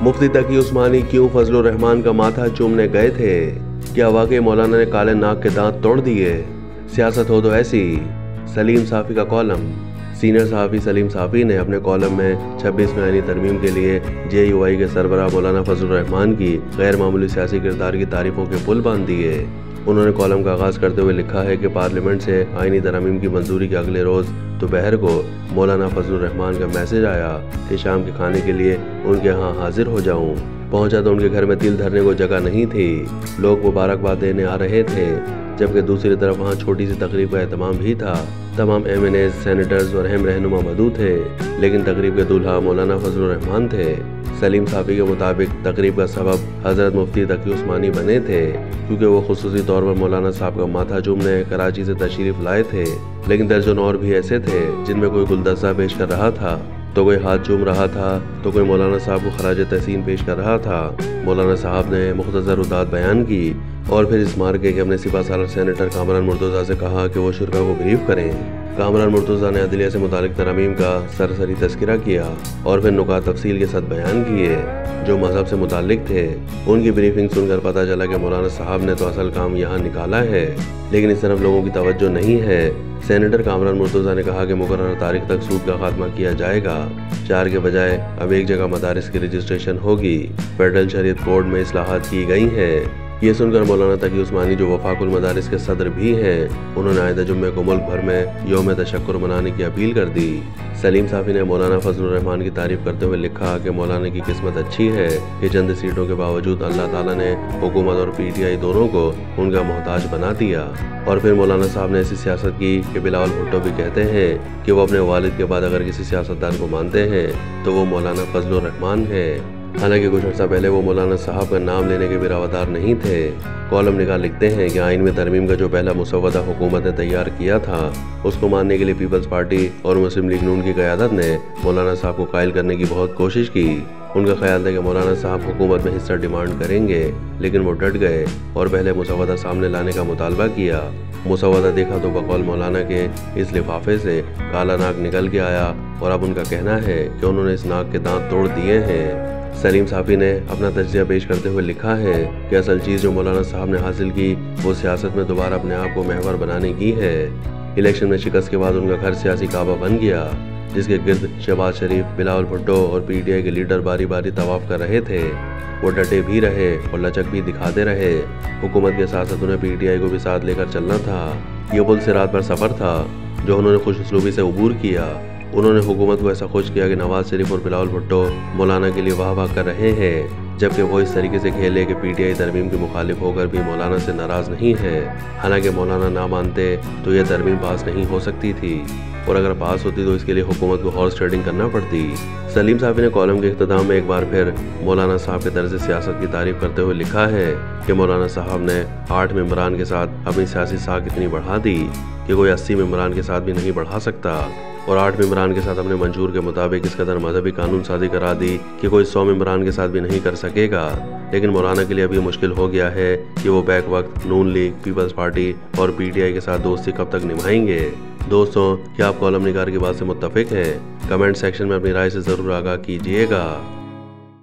मुफ्ती तकी उस्मानी क्यों फजलुर रहमान का माथा चूमने गए थे? क्या वाकई मौलाना ने काले नाग के दांत तोड़ दिए? सियासत हो तो ऐसी। सलीम साफ़ी का कॉलम। सीनियर सहाफ़ी सलीम साफ़ी ने अपने कॉलम में 26 में आईनी तरमीम के लिए JUI के सरबराह मौलाना फजलुर रहमान की गैर मामूली सियासी किरदार की तारीफों के पुल बांध दिए। उन्होंने कॉलम का आगाज़ करते हुए लिखा है कि पार्लियामेंट से आईनी तरमीम की मंजूरी के अगले रोज़ दोपहर को मौलाना फजलुर रहमान का मैसेज आया कि शाम के खाने के लिए उनके यहाँ हाजिर हो जाऊँ। पहुंचा तो उनके घर में तिल धरने को जगह नहीं थी। लोग मुबारकबाद देने आ रहे थे, जबकि दूसरी तरफ वहाँ छोटी सी तकरीब का एहतमाम भी था। तमाम MNAs, सेनेटर्स और अहम रहनुमा मौजूद थे, लेकिन तकरीब के दूल्हा मौलाना फजलुर रहमान थे। सलीम साफ़ी के मुताबिक तकरीब का सबब हज़रत मुफ्ती तकी उस्मानी बने थे, क्योंकि वो खुसूसी तौर पर मौलाना साहब का माथा चूमने कराची से तशरीफ लाए थे। लेकिन दर्जन और भी ऐसे थे जिनमें कोई गुलदस्ता पेश कर रहा था, तो कोई हाथ चूम रहा था, तो कोई मौलाना साहब को खराज तहसीन पेश कर रहा था। मौलाना साहब ने मुख्तसर उदात बयान की और फिर इस मार्के के अपने सिपा सालार सेनेटर कामरान मुर्तज़ा से कहा कि वो शुरा को ब्रीफ करें। कामरान मुर्तज़ा ने अदलिया से मुतालिक तरमीम का सरसरी तस्करा किया और फिर नुकात तफसील के साथ बयान किए जो मजहब से मुतालिक थे। उनकी ब्रीफिंग सुनकर पता चला कि मौलाना साहब ने तो असल काम यहाँ निकाला है, लेकिन इस तरफ लोगों की तवज्जो नहीं है। सेनेटर कामरान मुर्तज़ा ने कहा कि मुकर्रर तारीख तक सूद का खात्मा किया जाएगा। 4 के बजाय अब एक जगह मदारिस की रजिस्ट्रेशन होगी। फेडरल शरीयत कोड में इस्लाहात की गई हैं। ये सुनकर मौलाना तकी उस्मानी जो वफाकुल मदारिस के सदर भी हैं, उन्होंने आइंदा जुम्मे को मुल्क भर में यौम तशक्कुर मनाने की अपील कर दी। सलीम साफ़ी ने मौलाना फजलुर रहमान की तारीफ करते हुए लिखा कि मौलाना की किस्मत अच्छी है कि चंद सीटों के बावजूद अल्लाह ताला ने हुकूमत और PTI दोनों को उनका मोहताज बना दिया। और फिर मौलाना साहब ने ऐसी सियासत की कि बिलावल भुट्टो भी कहते हैं कि वो अपने वालिद के बाद अगर किसी सियासतदान को मानते हैं तो वो मौलाना फजलुर रहमान है। हालांकि कुछ अर्सा पहले वो मौलाना साहब का नाम लेने के भी रवादार नहीं थे। कॉलम निगाह लिखते हैं कि आइन में तरमीम का जो पहला मुसव्वदा हुकूमत ने तैयार किया था, उसको मानने के लिए पीपल्स पार्टी और मुस्लिम लीग नून की क़यादत ने मौलाना साहब को कायल करने की बहुत कोशिश की। उनका ख्याल था कि मौलाना साहब हुकूमत में हिस्सा डिमांड करेंगे, लेकिन वो डट गए और पहले मुसव्वदा सामने लाने का मुतालबा किया। मुसव्वदा देखा तो बकौल मौलाना के इस लिफाफे से काला नाग निकल के आया और अब उनका कहना है कि उन्होंने इस नाग के दांत तोड़ दिए हैं। सलीम साफ़ी ने अपना तज्ज़िया पेश करते हुए लिखा है कि असल चीज़ जो मौलाना साहब ने हासिल की वो सियासत में दोबारा अपने आप को महवर बनाने की है। इलेक्शन में शिकस्त के बाद उनका घर सियासी काबा बन गया, जिसके गिर्द शहबाज शरीफ, बिलावल भुट्टो और PTI के लीडर बारी बारी तवाफ कर रहे थे। वो डटे भी रहे और लचक भी दिखाते रहे। हुकूमत के साथ साथ उन्हें PTI को भी साथ लेकर चलना था। ये पुल सिरात पर सफ़र था जो उन्होंने खुश उसलूबी से अबूर किया। उन्होंने हुकूमत को ऐसा खुश किया कि नवाज शरीफ और बिलावल भुट्टो मौलाना के लिए वाह वाह कर रहे हैं, जबकि वो इस तरीके से खेले कि PTI तरमीम के मुखालिफ होकर भी मौलाना से नाराज़ नहीं है। हालांकि मौलाना ना मानते तो यह तरमीम पास नहीं हो सकती थी, और अगर पास होती तो इसके लिए हुकूमत को हॉर्स ट्रेडिंग करना पड़ती। सलीम साफ़ी ने कॉलम के इख्तिताम में एक बार फिर मौलाना साहब के तर्ज सियासत की तारीफ करते हुए लिखा है कि मौलाना साहब ने 8 मेंबरान के साथ अपनी सियासी साख इतनी बढ़ा दी कि कोई 80 मेंबरान के साथ भी नहीं बढ़ा सकता, और 8 मेंबरान के साथ अपने मंजूर के मुताबिक इस कदर मजहबी कानून साजी करा दी कि कोई 100 मेंबरान के साथ भी नहीं कर सकेगा। लेकिन मौलाना के लिए अभी मुश्किल हो गया है कि वो बैक वक्त नून लीग, पीपल्स पार्टी और PTI के साथ दोस्ती कब तक निभाएंगे। दोस्तों, क्या आप कॉलम निगार की बात से मुत्तफिक हैं? कमेंट सेक्शन में अपनी राय से ज़रूर आगाह कीजिएगा।